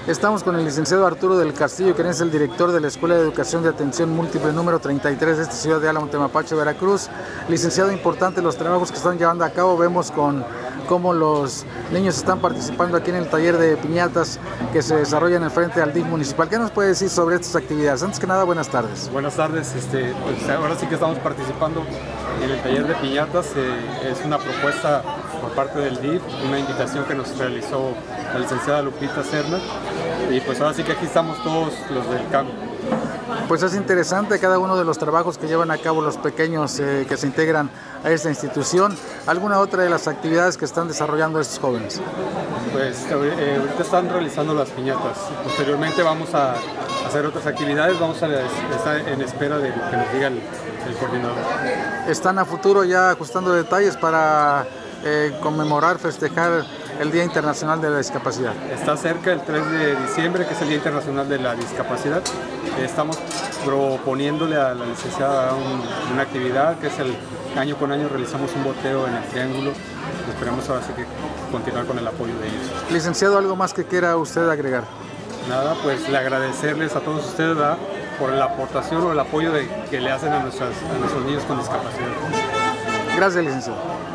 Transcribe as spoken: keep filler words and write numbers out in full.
Estamos con el licenciado Arturo del Castillo, quien es el director de la Escuela de Educación de Atención Múltiple número treinta y tres de esta ciudad de Álamo, Temapache, Veracruz. Licenciado, importante los trabajos que están llevando a cabo. Vemos con cómo los niños están participando aquí en el taller de piñatas que se desarrolla en el frente al D I F municipal. ¿Qué nos puede decir sobre estas actividades? Antes que nada, buenas tardes. Buenas tardes. Este, pues ahora sí que estamos participando en el taller de piñatas. Eh, es una propuesta por parte del D I F, una invitación que nos realizó la licenciada Lupita Serna, y pues ahora sí que aquí estamos todos los del campo. Pues es interesante cada uno de los trabajos que llevan a cabo los pequeños eh, que se integran a esta institución. ¿Alguna otra de las actividades que están desarrollando estos jóvenes? Pues eh, ahorita están realizando las piñatas. Posteriormente vamos a hacer otras actividades, vamos a estar en espera de lo que nos diga el, el coordinador. ¿Están a futuro ya ajustando detalles para eh, conmemorar, festejar el Día Internacional de la Discapacidad? Está cerca el tres de diciembre, que es el Día Internacional de la Discapacidad. Estamos proponiéndole a la licenciada un, una actividad que es el año con año realizamos un boteo en el Triángulo. Esperamos ahora sí que continuar con el apoyo de ellos. Licenciado, ¿algo más que quiera usted agregar? Nada, pues le agradecerles a todos ustedes, ¿verdad?, por la aportación o el apoyo de, que le hacen a, nuestras, a nuestros niños con discapacidad. Gracias, licenciado.